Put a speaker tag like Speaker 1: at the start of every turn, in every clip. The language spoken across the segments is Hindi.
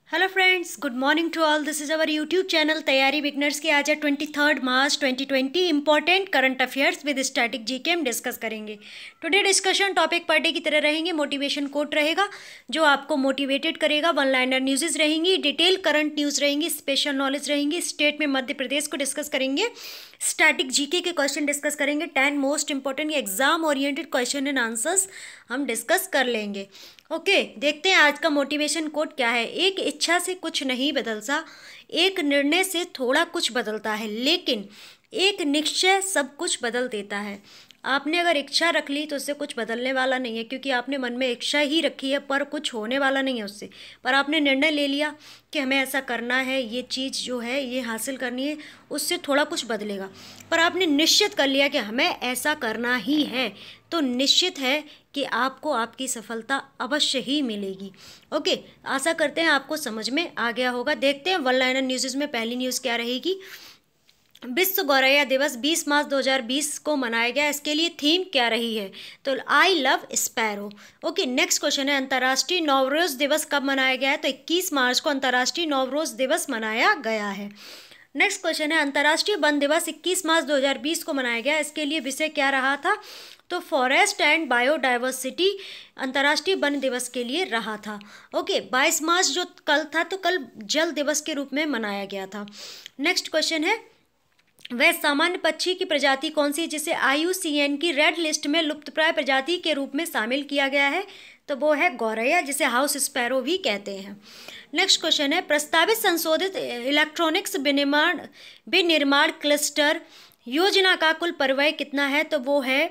Speaker 1: Hello friends, good morning to all. This is our YouTube channel तैयारी बिगनर्स की। आज है 23 मार्च 2020। Important current affairs with static GK हम डिस्कस करेंगे। टुडे डिस्कशन टॉपिक पर डे की तरह रहेंगे। मोटिवेशन कोट रहेगा जो आपको मोटिवेटेड करेगा। वन लाइनर न्यूज़ रहेंगी, डिटेल करंट न्यूज़ रहेंगी, स्पेशल नॉलेज रहेंगी। स्टेट में मध्य प्रदेश को डिस्कस करेंगे। स्टैटिक जीके के क्वेश्चन डिस्कस करेंगे। 10 most important exam oriented question and answers हम डिस्कस कर लेंगे। ओके, देखते हैं आज का मोटिवेशन कोट क्या है। एक इच्छा से कुछ नहीं बदलता, एक निर्णय से थोड़ा कुछ बदलता है, लेकिन एक निश्चय सब कुछ बदल देता है। आपने अगर इच्छा रख ली तो उससे कुछ बदलने वाला नहीं है, क्योंकि आपने मन में इच्छा ही रखी है, पर कुछ होने वाला नहीं है उससे। पर आपने निर्णय ले लिया कि हमें ऐसा करना है, ये चीज़ जो है ये हासिल करनी है, उससे थोड़ा कुछ बदलेगा। पर आपने निश्चित कर लिया कि हमें ऐसा करना ही है, तो निश्चित है कि आपको आपकी सफलता अवश्य ही मिलेगी। ओके, आशा करते हैं आपको समझ में आ गया होगा। देखते हैं वन लाइनर न्यूज़ में पहली न्यूज़ क्या रहेगी। विश्व गौरैया दिवस 20 मार्च 2020 को मनाया गया। इसके लिए थीम क्या रही है? तो I love sparrow. Okay, next question है अंतर्राष्ट्रीय नवरोज दिवस कब मनाया गया है? तो 21 मार्च को अंतर्राष्ट्रीय नवरोज दिवस मनाया गया है। नेक्स्ट क्वेश्चन है अंतर्राष्ट्रीय वन दिवस 21 मार्च 2020 को मनाया गया। इसके लिए विषय क्या रहा था? तो फॉरेस्ट एंड बायोडाइवर्सिटी अंतर्राष्ट्रीय वन दिवस के लिए रहा था। ओके, 22 मार्च जो कल था, तो कल जल दिवस के रूप में मनाया गया था। नेक्स्ट क्वेश्चन है वह सामान्य पक्षी की प्रजाति कौन सी है जिसे IUCN की रेड लिस्ट में लुप्तप्राय प्रजाति के रूप में शामिल किया गया है? तो वो है गौरैया, जिसे हाउस स्पैरो भी कहते हैं। नेक्स्ट क्वेश्चन है प्रस्तावित संशोधित इलेक्ट्रॉनिक्स विनिर्माण क्लस्टर योजना का कुल परिव्यय कितना है? तो वो है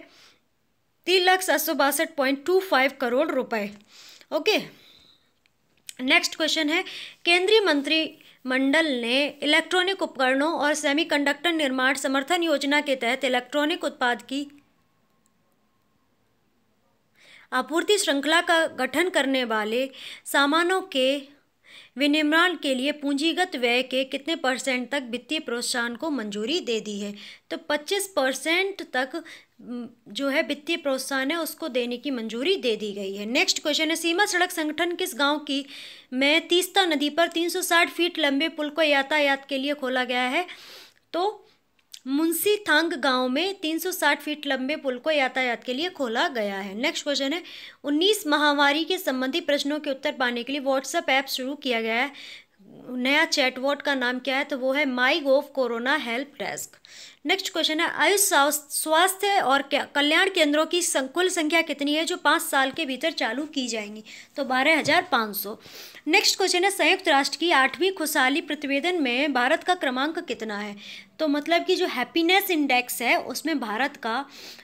Speaker 1: 3,862.25 करोड़ रुपए। ओके, नेक्स्ट क्वेश्चन है केंद्रीय मंत्रिमंडल ने इलेक्ट्रॉनिक उपकरणों और सेमीकंडक्टर निर्माण समर्थन योजना के तहत इलेक्ट्रॉनिक उत्पाद की आपूर्ति श्रृंखला का गठन करने वाले सामानों के विनिर्माण के लिए पूंजीगत व्यय के कितने % तक वित्तीय प्रोत्साहन को मंजूरी दे दी है? तो 25% तक जो है वित्तीय प्रोत्साहन है उसको देने की मंजूरी दे दी गई है। नेक्स्ट क्वेश्चन है सीमा सड़क संगठन किस गांव की में तीस्ता नदी पर 360 फीट लंबे पुल को यातायात के लिए खोला गया है? तो मुंसीथांग गांव में 360 फीट लंबे पुल को यातायात के लिए खोला गया है। नेक्स्ट क्वेश्चन है 19 महामारी के संबंधी प्रश्नों के उत्तर पाने के लिए व्हाट्सएप ऐप शुरू किया गया है। नया चैटबॉट का नाम क्या है? तो वो है my gov corona help desk. Next question है आयुष स्वास्थ्य और कल्याण केंद्रों की कुल संख्या कितनी है जो 5 साल के भीतर चालू की जाएंगी? तो 12,500। नेक्स्ट क्वेश्चन है संयुक्त राष्ट्र की 8वीं खुशहाली प्रतिवेदन में भारत का क्रमांक कितना है? तो मतलब कि जो हैप्पीनेस इंडेक्स है उसमें भारत का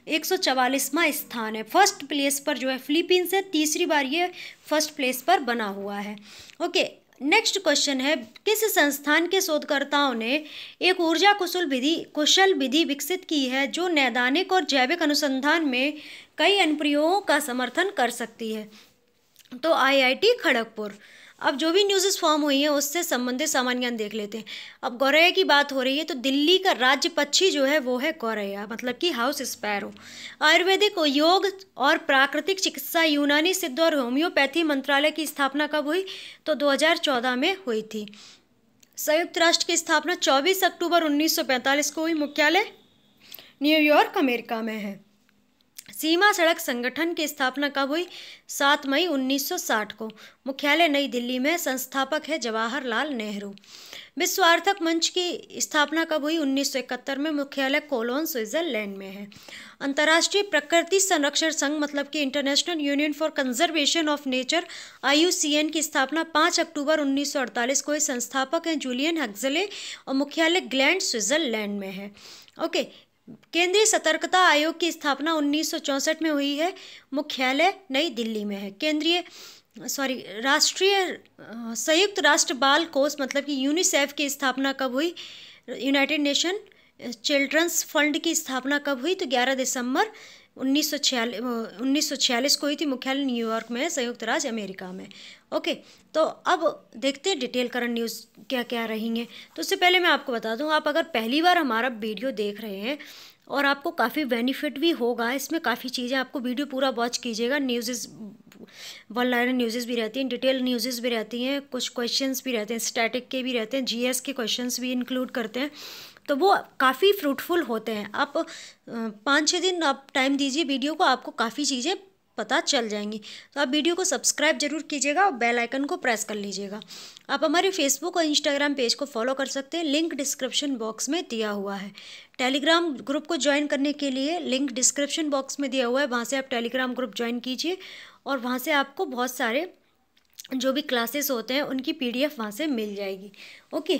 Speaker 1: 144वां स्थान है। फर्स्ट प्लेस पर जो है फिलीपींस है, तीसरी बार ये फर्स्ट प्लेस पर बना हुआ है। ओके, नेक्स्ट क्वेश्चन है किस संस्थान के शोधकर्ताओं ने एक ऊर्जा कुशल विधि विकसित की है जो नैदानिक और जैविक अनुसंधान में कई अनुप्रयोगों का समर्थन कर सकती है? तो IIT खड़गपुर। अब जो भी न्यूज़ फॉर्म हुई है उससे संबंधित सामान्य ज्ञान देख लेते हैं। अब गौरैया की बात हो रही है तो दिल्ली का राज्य पक्षी जो है वो है गौरैया, मतलब कि हाउस स्पैरो। आयुर्वेदिक योग और प्राकृतिक चिकित्सा, यूनानी सिद्ध और होम्योपैथी मंत्रालय की स्थापना कब हुई? तो 2014 में हुई थी। संयुक्त राष्ट्र की स्थापना 24 अक्टूबर 1945 को हुई। मुख्यालय न्यूयॉर्क अमेरिका में है। सीमा सड़क संगठन की स्थापना कब हुई? 7 मई 1960 को। मुख्यालय नई दिल्ली में। संस्थापक है जवाहरलाल नेहरू। विश्व आर्थिक मंच की स्थापना कब हुई? 1971 में। मुख्यालय कोलोन स्विट्जरलैंड में है। अंतर्राष्ट्रीय प्रकृति संरक्षण संघ मतलब कि international union for conservation of nature IUCN की स्थापना 5 अक्टूबर 1948 को हुई। संस्थापक हैं जूलियन हक्सले और मुख्यालय ग्लैंड स्विट्जरलैंड में है। ओके, केंद्रीय सतर्कता आयोग की स्थापना 1964 में हुई है। मुख्यालय नई दिल्ली में है। राष्ट्रीय संयुक्त राष्ट्र बाल कोष मतलब कि यूनिसेफ की स्थापना कब हुई? यूनाइटेड नेशन चिल्ड्रंस फंड की स्थापना कब हुई? तो 11 दिसंबर 1946 को हुई थी। मुख्यालय न्यूयॉर्क में है, संयुक्त राज्य अमेरिका में। ओके, तो अब देखते हैं डिटेल करंट न्यूज़ क्या क्या रहेंगे। तो उससे पहले मैं आपको बता दूं, आप अगर पहली बार हमारा वीडियो देख रहे हैं और आपको काफ़ी बेनिफिट भी होगा, इसमें काफ़ी चीज़ें, आपको वीडियो पूरा वॉच कीजिएगा, न्यूज़ वन लाइनर न्यूज़ भी रहती हैं, डिटेल न्यूज़ भी रहती हैं, कुछ क्वेश्चंस भी रहते हैं, स्टैटिक के भी रहते हैं, जीएस के क्वेश्चंस भी इंक्लूड करते हैं, तो वो काफ़ी फ्रूटफुल होते हैं। आप 5-6 दिन आप टाइम दीजिए वीडियो को, आपको काफ़ी चीज़ें पता चल जाएंगी। तो आप वीडियो को सब्सक्राइब जरूर कीजिएगा और बेल आइकन को प्रेस कर लीजिएगा। आप हमारे फेसबुक और इंस्टाग्राम पेज को फॉलो कर सकते हैं, लिंक डिस्क्रिप्शन बॉक्स में दिया हुआ है। टेलीग्राम ग्रुप को ज्वाइन करने के लिए लिंक डिस्क्रिप्शन बॉक्स में दिया हुआ है, वहाँ से आप टेलीग्राम ग्रुप ज्वाइन कीजिए और वहाँ से आपको बहुत सारे जो भी क्लासेस होते हैं उनकी PDF वहाँ से मिल जाएगी। ओके,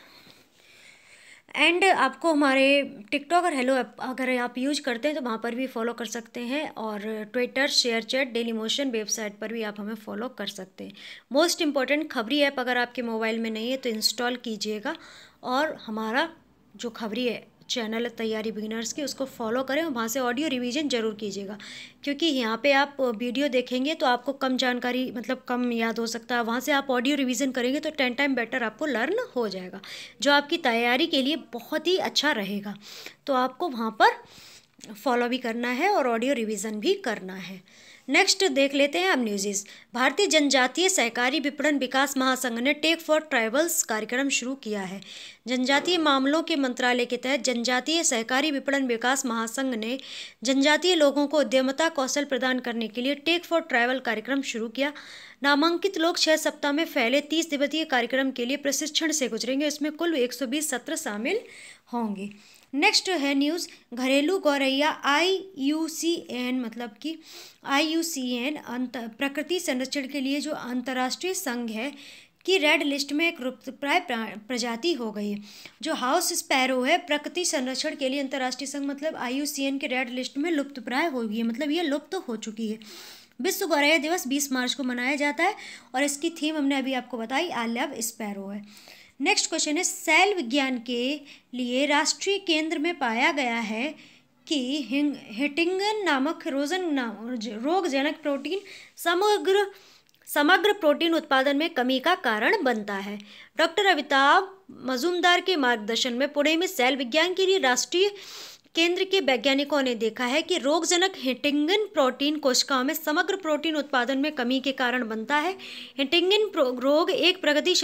Speaker 1: एंड आपको हमारे टिकटॉक और हेलो ऐप अगर आप यूज करते हैं तो वहाँ पर भी फॉलो कर सकते हैं, और Twitter, ShareChat, Dailymotion website पर भी आप हमें फॉलो कर सकते हैं। मोस्ट इम्पॉर्टेंट, खबरी ऐप अगर आपके मोबाइल में नहीं है तो इंस्टॉल कीजिएगा, और हमारा जो खबरी है चैनल है तैयारी बिगिनर्स की, उसको फॉलो करें और वहाँ से ऑडियो रिवीजन ज़रूर कीजिएगा, क्योंकि यहाँ पे आप वीडियो देखेंगे तो आपको कम जानकारी मतलब कम याद हो सकता है, वहाँ से आप ऑडियो रिवीजन करेंगे तो 10 टाइम बेटर आपको लर्न हो जाएगा, जो आपकी तैयारी के लिए बहुत ही अच्छा रहेगा। तो आपको वहाँ पर फॉलो भी करना है और ऑडियो रिवीजन भी करना है। नेक्स्ट देख लेते हैं अब न्यूज़। भारतीय जनजातीय सहकारी विपणन विकास महासंघ ने टेक फॉर ट्राइबल्स कार्यक्रम शुरू किया है। जनजातीय मामलों के मंत्रालय के तहत जनजातीय सहकारी विपणन विकास महासंघ ने जनजातीय लोगों को उद्यमता कौशल प्रदान करने के लिए टेक फॉर ट्राइबल कार्यक्रम शुरू किया। नामांकित लोग 6 सप्ताह में फैले 30 दिवसीय कार्यक्रम के लिए प्रशिक्षण से गुजरेंगे। इसमें कुल 120 सत्र शामिल होंगे। नेक्स्ट है न्यूज़, घरेलू गौरैया IUCN मतलब कि IUCN प्रकृति संरक्षण के लिए जो अंतर्राष्ट्रीय संघ है कि रेड लिस्ट में एक लुप्तप्राय प्रजाति हो गई है। जो हाउस स्पैरो है प्रकृति संरक्षण के लिए अंतर्राष्ट्रीय संघ मतलब IUCN के रेड लिस्ट में लुप्तप्राय हो गई है, मतलब ये लुप्त हो चुकी है। विश्व गौरैया दिवस 20 मार्च को मनाया जाता है और इसकी थीम हमने अभी आपको बताई, आई लव स्पैरो है। नेक्स्ट क्वेश्चन है, सेल विज्ञान के लिए राष्ट्रीय केंद्र में पाया गया है कि हिटिंगन नामक रोगजनक प्रोटीन समग्र प्रोटीन उत्पादन में कमी का कारण बनता है। डॉक्टर अमिताभ मजूमदार के मार्गदर्शन में पुणे में सेल विज्ञान के लिए राष्ट्रीय केंद्र के वैज्ञानिकों ने देखा है कि रोगजनक हिटिंगन प्रोटीन कोशिकाओं में समग्र प्रोटीन उत्पादन में कमी के कारण बनता है। हिटिंगन रोग एक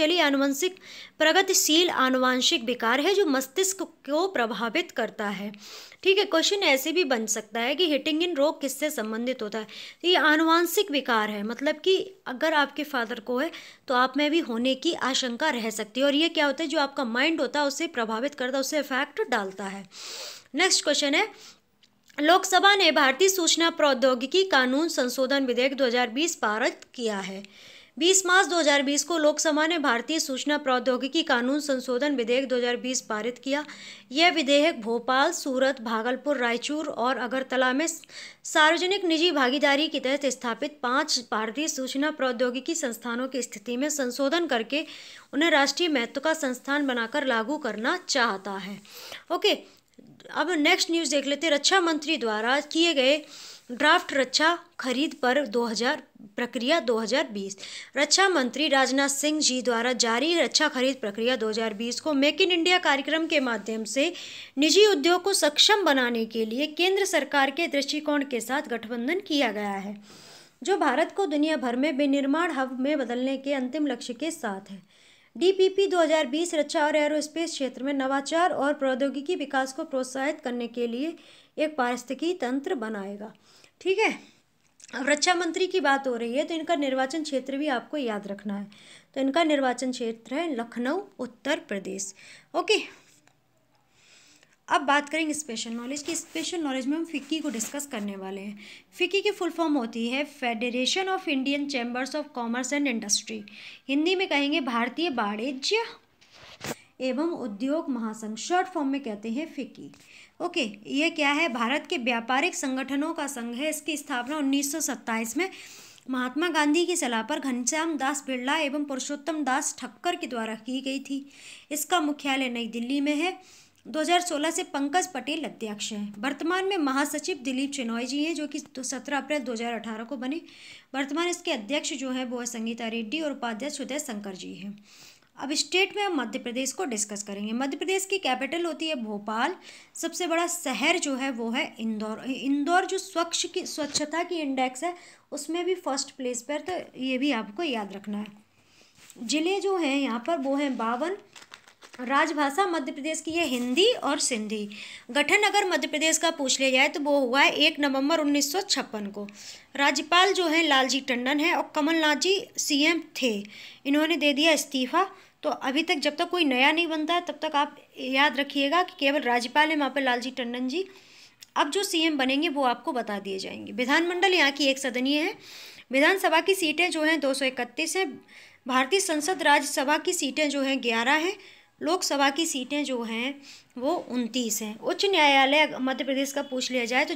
Speaker 1: प्रगतिशील आनुवंशिक विकार है जो मस्तिष्क को प्रभावित करता है। ठीक है, क्वेश्चन ऐसे भी बन सकता है कि हिटिंगन रोग किससे संबंधित होता है। तो ये आनुवंशिक विकार है, मतलब कि अगर आपके फादर को है तो आप में भी होने की आशंका रह सकती है, और ये क्या होता है, जो आपका माइंड होता है उससे प्रभावित करता है, उससे इफेक्ट डालता है। नेक्स्ट क्वेश्चन है, लोकसभा ने भारतीय सूचना प्रौद्योगिकी कानून संशोधन विधेयक 2020 पारित किया है। 20 मार्च 2020 को लोकसभा ने भारतीय सूचना प्रौद्योगिकी कानून संशोधन विधेयक 2020 पारित किया। यह विधेयक भोपाल, सूरत, भागलपुर, रायचूर और अगरतला में सार्वजनिक निजी भागीदारी के तहत स्थापित 5 भारतीय सूचना प्रौद्योगिकी संस्थानों की स्थिति में संशोधन करके उन्हें राष्ट्रीय महत्व का संस्थान बनाकर लागू करना चाहता है। ओके, अब नेक्स्ट न्यूज़ देख लेते हैं। रक्षा मंत्री द्वारा किए गए ड्राफ्ट रक्षा खरीद पर प्रक्रिया 2020। रक्षा मंत्री राजनाथ सिंह जी द्वारा जारी रक्षा खरीद प्रक्रिया 2020 को मेक इन इंडिया कार्यक्रम के माध्यम से निजी उद्योग को सक्षम बनाने के लिए केंद्र सरकार के दृष्टिकोण के साथ गठबंधन किया गया है, जो भारत को दुनिया भर में विनिर्माण हब में बदलने के अंतिम लक्ष्य के साथ है। DPP 2020 रक्षा और एरोस्पेस क्षेत्र में नवाचार और प्रौद्योगिकी विकास को प्रोत्साहित करने के लिए एक पारिस्थितिकी तंत्र बनाएगा। ठीक है, अब रक्षा मंत्री की बात हो रही है तो इनका निर्वाचन क्षेत्र भी आपको याद रखना है। तो इनका निर्वाचन क्षेत्र है लखनऊ, उत्तर प्रदेश। ओके, अब बात करेंगे स्पेशल नॉलेज की। स्पेशल नॉलेज में हम फिक्की को डिस्कस करने वाले हैं। फिक्की की फुल फॉर्म होती है federation of Indian chambers of commerce and industry. Hindi में कहेंगे भारतीय वाणिज्य एवं उद्योग महासंघ, शॉर्ट फॉर्म में कहते हैं फिक्की। ओके, ये क्या है, भारत के व्यापारिक संगठनों का संघ है। इसकी स्थापना 1927 में महात्मा गांधी की सलाह पर घनश्याम दास बिरला एवं पुरुषोत्तम दास ठक्कर के द्वारा की गई थी। इसका मुख्यालय नई दिल्ली में है। 2016 से पंकज पटेल अध्यक्ष हैं। वर्तमान में महासचिव दिलीप चिनॉय जी हैं, जो कि 17 अप्रैल 2018 को बने। वर्तमान इसके अध्यक्ष जो है वो है संगीता रेड्डी और उपाध्यक्ष उदय शंकर जी हैं। अब स्टेट में हम मध्य प्रदेश को डिस्कस करेंगे। मध्य प्रदेश की कैपिटल होती है भोपाल। सबसे बड़ा शहर जो है वो है इंदौर। इंदौर जो स्वच्छता की इंडेक्स है उसमें भी फर्स्ट प्लेस पर, तो ये भी आपको याद रखना है। जिले जो हैं यहाँ पर वो हैं 52। राजभाषा मध्य प्रदेश की है हिंदी और सिंधी। गठन अगर मध्य प्रदेश का पूछ लिया जाए तो वो हुआ है 1 नवंबर 1956 को। राज्यपाल जो है लालजी टंडन है और कमलनाथ जी सीएम थे, इन्होंने दे दिया इस्तीफा। तो अभी तक जब तक कोई नया नहीं बनता है तब तक आप याद रखिएगा कि केवल राज्यपाल है वहाँ पर लालजी टंडन जी। अब जो सीएम बनेंगे वो आपको बता दिए जाएंगे। विधानमंडल यहाँ की एक सदनीय है। विधानसभा की सीटें जो हैं 231 हैं। भारतीय संसद राज्यसभा की सीटें जो हैं 11 हैं। लोकसभा की सीटें जो हैं वो 29 हैं। उच्च न्यायालय मध्य प्रदेश का पूछ लिया जाए तो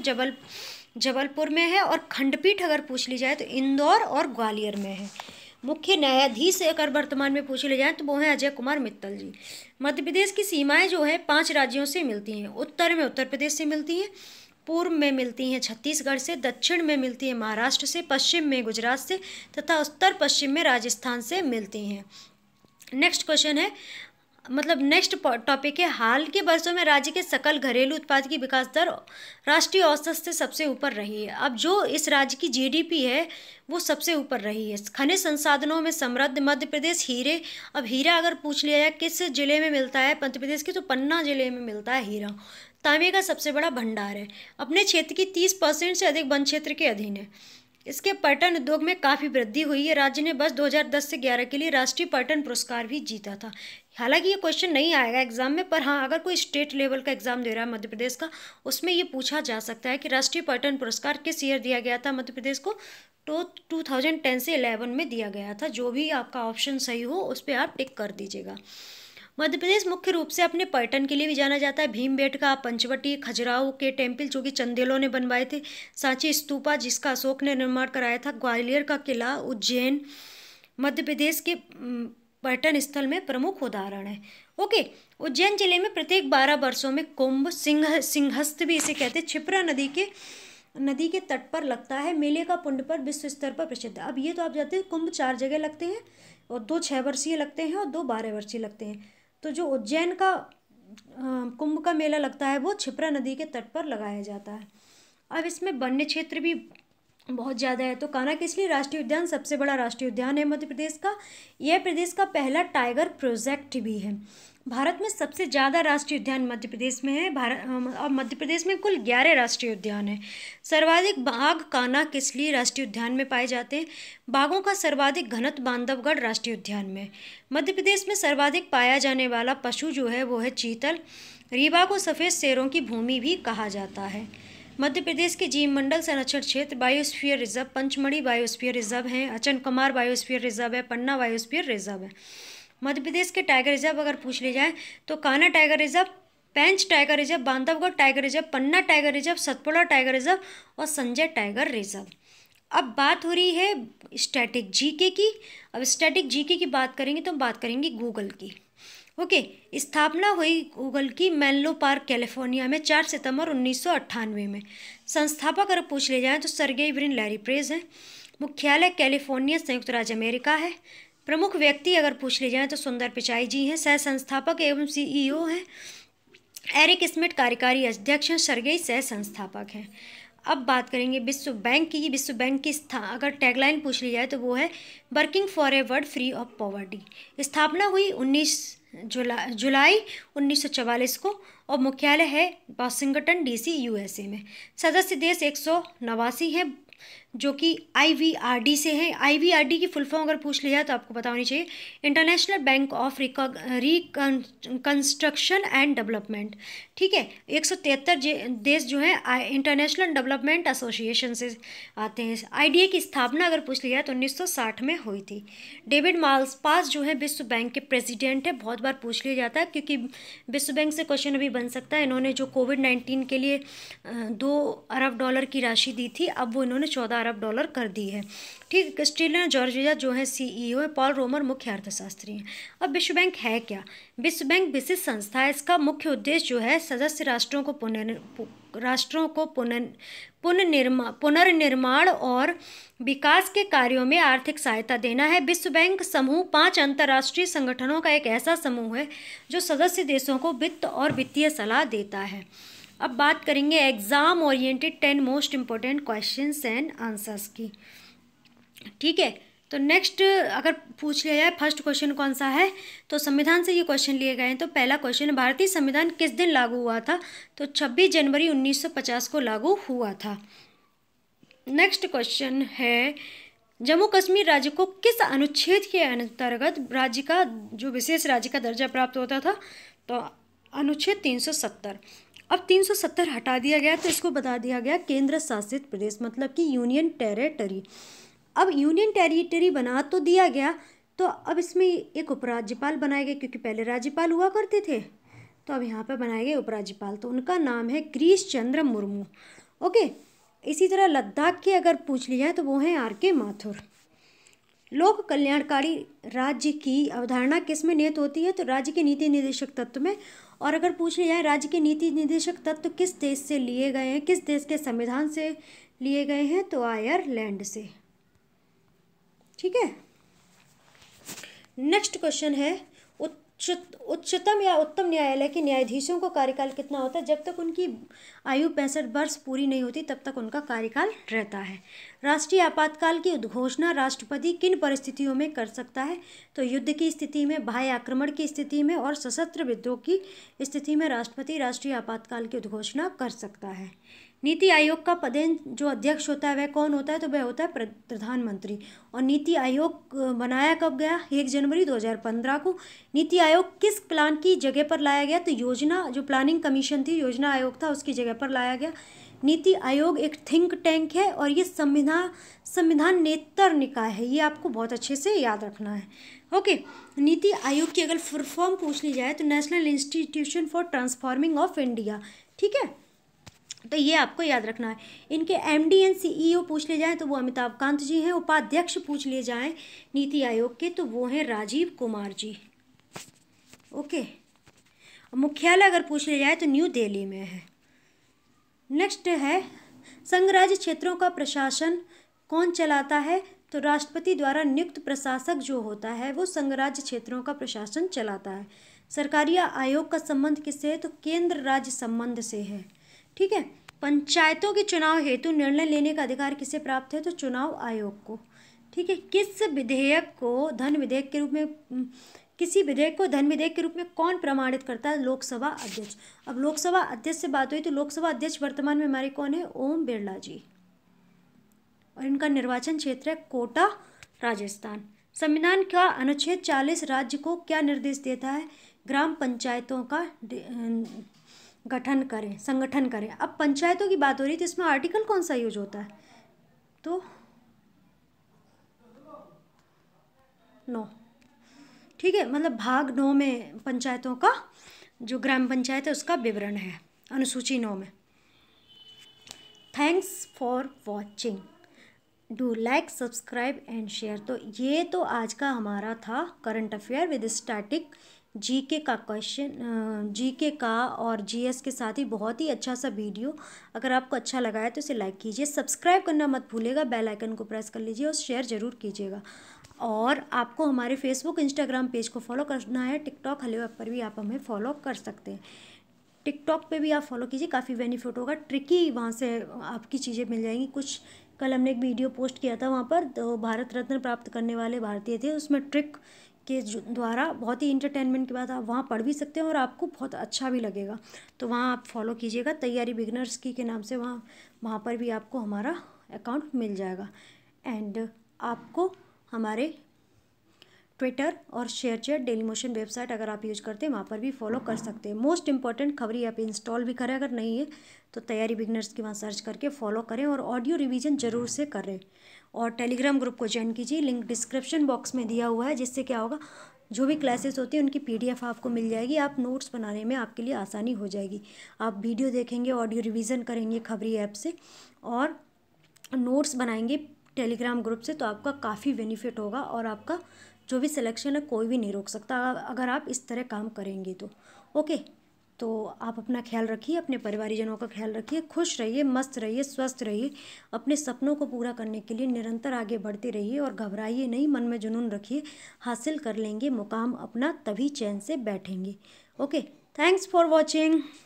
Speaker 1: जबलपुर में है, और खंडपीठ अगर पूछ ली जाए तो इंदौर और ग्वालियर में है। मुख्य न्यायाधीश अगर वर्तमान में पूछ ले जाए तो वो हैं अजय कुमार मित्तल जी। मध्य प्रदेश की सीमाएं जो है 5 राज्यों से मिलती हैं। उत्तर में उत्तर प्रदेश से मिलती हैं, पूर्व में मिलती हैं छत्तीसगढ़ से, दक्षिण में मिलती हैं महाराष्ट्र से, पश्चिम में गुजरात से तथा उत्तर पश्चिम में राजस्थान से मिलती हैं। नेक्स्ट क्वेश्चन है, मतलब नेक्स्ट टॉपिक है, हाल के वर्षों में राज्य के सकल घरेलू उत्पाद की विकास दर राष्ट्रीय औसत से सबसे ऊपर रही है। अब जो इस राज्य की जीडीपी है वो सबसे ऊपर रही है। खनिज संसाधनों में समृद्ध मध्य प्रदेश। हीरे, अब हीरा अगर पूछ लिया जाए किस जिले में मिलता है मध्य प्रदेश की, तो पन्ना जिले में मिलता है हीरा। तांबे का सबसे बड़ा भंडार है। अपने क्षेत्र की 30% से अधिक वन क्षेत्र के अधीन है। इसके पर्यटन उद्योग में काफ़ी वृद्धि हुई है। राज्य ने बस 2010 से 11 के लिए राष्ट्रीय पर्यटन पुरस्कार भी जीता था। हालांकि ये क्वेश्चन नहीं आएगा एग्जाम में, पर हाँ अगर कोई स्टेट लेवल का एग्जाम दे रहा है मध्य प्रदेश का, उसमें ये पूछा जा सकता है कि राष्ट्रीय पर्यटन पुरस्कार किस ईयर दिया गया था मध्य प्रदेश को। तो 2010 से 11 में दिया गया था। जो भी आपका ऑप्शन सही हो उस पर आप टिक कर दीजिएगा। मध्य प्रदेश मुख्य रूप से अपने पर्यटन के लिए भी जाना जाता है। भीमबेटका, पंचवटी, खजुराहो के टेम्पल जो कि चंदेलों ने बनवाए थे, सांची स्तूपा जिसका अशोक ने निर्माण कराया था, ग्वालियर का किला, उज्जैन मध्य प्रदेश के पर्यटन स्थल में प्रमुख उदाहरण है। ओके, उज्जैन जिले में प्रत्येक 12 वर्षों में कुंभ, सिंहस्थ भी इसे कहते हैं, क्षिप्रा नदी के तट पर लगता है। मेले का पुण्य पर विश्व स्तर पर प्रसिद्ध। अब ये तो आप जानते हैं कुंभ 4 जगह लगते हैं, और 2 6 वर्षीय लगते हैं और 2 12 वर्षीय लगते हैं। तो जो उज्जैन का कुंभ का मेला लगता है वो क्षिप्रा नदी के तट पर लगाया जाता है। अब इसमें वन्य क्षेत्र भी बहुत ज़्यादा है। तो कान्हा किसली राष्ट्रीय उद्यान सबसे बड़ा राष्ट्रीय उद्यान है मध्य प्रदेश का। यह प्रदेश का पहला टाइगर प्रोजेक्ट भी है। भारत में सबसे ज़्यादा राष्ट्रीय उद्यान मध्य प्रदेश में है। और मध्य प्रदेश में कुल 11 राष्ट्रीय उद्यान हैं। सर्वाधिक बाघ कान्हा किसली राष्ट्रीय उद्यान में पाए जाते हैं। बाघों का सर्वाधिक घनत्व बांधवगढ़ राष्ट्रीय उद्यान में। मध्य प्रदेश में सर्वाधिक पाया जाने वाला पशु जो है वो है चीतल। रीवा को सफ़ेद शेरों की भूमि भी कहा जाता है। मध्य प्रदेश के जीव मंडल संरक्षण क्षेत्र biosphere reserve, Pachmarhi biosphere reserve है, अचन कुमार बायोस्फीयर रिजर्व है, पन्ना बायोस्फीयर रिजर्व है। मध्य प्रदेश के टाइगर रिजर्व अगर पूछ ले जाए तो Kanha tiger reserve, Pench tiger reserve, Bandhavgarh tiger reserve, Panna tiger reserve, Satpura tiger reserve और संजय टाइगर रिजर्व। अब बात हो रही है स्टैटिक जीके की। अब स्टैटिक जीके की बात करेंगे तो बात करेंगे गूगल की। ओके, स्थापना हुई गूगल की मेनलो पार्क कैलिफोर्निया में 4 सितंबर 1998 में। संस्थापक अगर पूछ ले जाएँ तो सर्गेई ब्रिन लैरी पेज हैं। मुख्यालय कैलिफोर्निया संयुक्त राज्य अमेरिका है। प्रमुख व्यक्ति अगर पूछ ले जाएँ तो सुंदर पिचाई जी हैं, सह संस्थापक एवं सीईओ हैं। एरिक स्मिथ कार्यकारी अध्यक्ष हैं, सर्गेई सह संस्थापक हैं। अब बात करेंगे विश्व बैंक की। विश्व बैंक की अगर टैगलाइन पूछ ली जाए तो वो है working for a world free of poverty. स्थापना हुई 19 जुलाई 1944 को और मुख्यालय है वाशिंगटन डीसी यूएसए में। सदस्य देश 189 हैं जो कि IVRD से हैं। IVRD की फुल फॉर्म अगर पूछ लिया तो आपको पता होनी चाहिए international bank of reconstruction and development. ठीक है, 173 देश जो हैं इंटरनेशनल डेवलपमेंट एसोसिएशन से आते हैं। IDA की स्थापना अगर पूछ लिया तो 1960 में हुई थी। डेविड माल्पास जो है विश्व बैंक के प्रेसिडेंट है। बहुत बार पूछ लिया जाता है क्योंकि विश्व बैंक से क्वेश्चन अभी बन सकता है। इन्होंने जो कोविड-19 के लिए $2 अरब की राशि दी थी, अब वो इन्होंने $14 अरब डॉलर कर दी है। ठीक, क्रिस्टलिना जॉर्जिया जो है CEO है, पॉल रोमर मुख्य अर्थशास्त्री हैं। अब विश्व बैंक है क्या? विश्व बैंक विशिष्ट संस्था है। इसका मुख्य उद्देश्य जो है सदस्य राष्ट्रों को पुनर्निर्माण और विकास के कार्यों में आर्थिक सहायता देना है। विश्व बैंक समूह 5 अंतर्राष्ट्रीय संगठनों का एक ऐसा समूह है जो सदस्य देशों को वित्त और वित्तीय सलाह देता है। अब बात करेंगे exam oriented 10 most important questions and answers की। ठीक है, तो नेक्स्ट अगर पूछ लिया जाए फर्स्ट क्वेश्चन कौन सा है, तो संविधान से ये क्वेश्चन लिए गए हैं। तो पहला क्वेश्चन, भारतीय संविधान किस दिन लागू हुआ था? तो 26 जनवरी 1950 को लागू हुआ था। नेक्स्ट क्वेश्चन है, जम्मू कश्मीर राज्य को किस अनुच्छेद के अंतर्गत राज्य का जो विशेष राज्य का दर्जा प्राप्त होता था? तो अनुच्छेद 370। अब 370 हटा दिया गया, तो इसको बता दिया गया केंद्र शासित प्रदेश, मतलब कि यूनियन टेरिटरी। अब यूनियन टेरिटरी बना तो दिया गया, तो अब इसमें एक उपराज्यपाल बनाए गए, क्योंकि पहले राज्यपाल हुआ करते थे, तो अब यहाँ पे बनाए गए उपराज्यपाल। तो उनका नाम है गिरीश चंद्र मुर्मू। ओके, इसी तरह लद्दाख की अगर पूछ ली जाए तो वो हैं RK माथुर। लोक कल्याणकारी राज्य की अवधारणा किस में निहित होती है? तो राज्य के नीति निर्देशक तत्व में। और अगर पूछ लिया जाए राज्य के नीति निर्देशक तत्व किस देश से लिए गए हैं, किस देश के संविधान से लिए गए हैं? तो आयरलैंड से। ठीक है, नेक्स्ट क्वेश्चन है, उच्चतम या उत्तम न्यायालय के न्यायाधीशों का कार्यकाल कितना होता है? जब तक उनकी आयु 65 वर्ष पूरी नहीं होती तब तक उनका कार्यकाल रहता है। राष्ट्रीय आपातकाल की उद्घोषणा राष्ट्रपति किन परिस्थितियों में कर सकता है? तो युद्ध की स्थिति में, बाह्य आक्रमण की स्थिति में और सशस्त्र विद्रोह की स्थिति में राष्ट्रपति राष्ट्रीय आपातकाल की उद्घोषणा कर सकता है। नीति आयोग का पदेन जो अध्यक्ष होता है वह कौन होता है? तो वह होता है प्रधानमंत्री। और नीति आयोग बनाया कब गया? 1 जनवरी 2015 को। नीति आयोग किस प्लान की जगह पर लाया गया? तो योजना, जो प्लानिंग कमीशन थी, योजना आयोग था, उसकी जगह पर लाया गया। नीति आयोग एक थिंक टैंक है और ये संविधानेतर निकाय है, ये आपको बहुत अच्छे से याद रखना है। ओके, नीति आयोग की अगर फुल फॉर्म पूछ ली जाए तो national institution for transforming of India. ठीक है, तो ये आपको याद रखना है। इनके MD एंड CEO पूछ ले जाएं तो वो अमिताभ कांत जी हैं। उपाध्यक्ष पूछ लिए जाएं नीति आयोग के तो वो हैं राजीव कुमार जी। ओके, मुख्यालय अगर पूछ ले जाए तो न्यू दिल्ली में है। नेक्स्ट है, संघ राज्य क्षेत्रों का प्रशासन कौन चलाता है? तो राष्ट्रपति द्वारा नियुक्त प्रशासक जो होता है वो संघ राज्य क्षेत्रों का प्रशासन चलाता है। सरकारी आयोग का संबंध किससे है? तो केंद्र राज्य संबंध से है। ठीक है, पंचायतों के चुनाव हेतु निर्णय लेने का अधिकार किसे प्राप्त है? तो चुनाव आयोग को। ठीक है, किसी विधेयक को धन विधेयक के रूप में कौन प्रमाणित करता है? लोकसभा अध्यक्ष। अब लोकसभा अध्यक्ष से बात हुई तो लोकसभा अध्यक्ष वर्तमान में हमारे कौन है? ओम बिरला जी। और इनका निर्वाचन क्षेत्र है कोटा, राजस्थान। संविधान का अनुच्छेद 40 राज्य को क्या निर्देश देता है? ग्राम पंचायतों का संगठन करें। अब पंचायतों की बात हो रही तो इसमें आर्टिकल कौन सा यूज होता है? तो 9। ठीक है, मतलब भाग 9 में पंचायतों का जो ग्राम पंचायत है उसका विवरण है, अनुसूची 9 में। Thanks for watching, do like, subscribe and share. तो ये तो आज का हमारा था current affair with static GK का क्वेश्चन, जीके का और जीएस के साथ ही बहुत ही अच्छा सा वीडियो। अगर आपको अच्छा लगा है तो इसे लाइक कीजिए, सब्सक्राइब करना मत भूलिएगा, बेल आइकन को प्रेस कर लीजिए और शेयर ज़रूर कीजिएगा। और आपको हमारे फेसबुक इंस्टाग्राम पेज को फॉलो करना है, टिकटॉक हलो ऐप पर भी आप हमें फॉलो कर सकते हैं। टिकटॉक पे भी आप फॉलो कीजिए, काफ़ी बेनिफिट होगा, ट्रिकी वहाँ से आपकी चीज़ें मिल जाएंगी। कुछ कल हमने एक वीडियो पोस्ट किया था वहाँ पर, तो भारत रत्न प्राप्त करने वाले भारतीय थे, उसमें ट्रिक के द्वारा बहुत ही इंटरटेनमेंट के बाद आप वहाँ पढ़ भी सकते हैं और आपको बहुत अच्छा भी लगेगा। तो वहाँ आप फॉलो कीजिएगा, तैयारी बिगनर्स की के नाम से वहाँ पर भी आपको हमारा अकाउंट मिल जाएगा। एंड आपको हमारे ट्विटर और शेयरचैट डेली मोशन वेबसाइट अगर आप यूज करते हैं वहाँ पर भी फॉलो कर सकते हैं। Most important Khabri app install भी करें, अगर नहीं है तो तैयारी बिगनर्स की वहाँ सर्च करके फॉलो करें और ऑडियो रिवीजन ज़रूर से करें। और टेलीग्राम ग्रुप को ज्वाइन कीजिए, लिंक डिस्क्रिप्शन बॉक्स में दिया हुआ है, जिससे क्या होगा जो भी क्लासेस होती हैं उनकी PDF आपको मिल जाएगी, आप नोट्स बनाने में आपके लिए आसानी हो जाएगी। आप वीडियो देखेंगे, ऑडियो रिवीजन करेंगे खबरी ऐप से, और नोट्स बनाएंगे टेलीग्राम ग्रुप से, तो आपका काफ़ी बेनिफिट होगा और आपका जो भी सिलेक्शन है कोई भी नहीं रोक सकता अगर आप इस तरह काम करेंगे तो। ओके, तो आप अपना ख्याल रखिए, अपने परिवारजनों का ख्याल रखिए, खुश रहिए, मस्त रहिए, स्वस्थ रहिए, अपने सपनों को पूरा करने के लिए निरंतर आगे बढ़ते रहिए और घबराइए नहीं, मन में जुनून रखिए, हासिल कर लेंगे मुकाम अपना, तभी चैन से बैठेंगे। Okay, thanks for watching.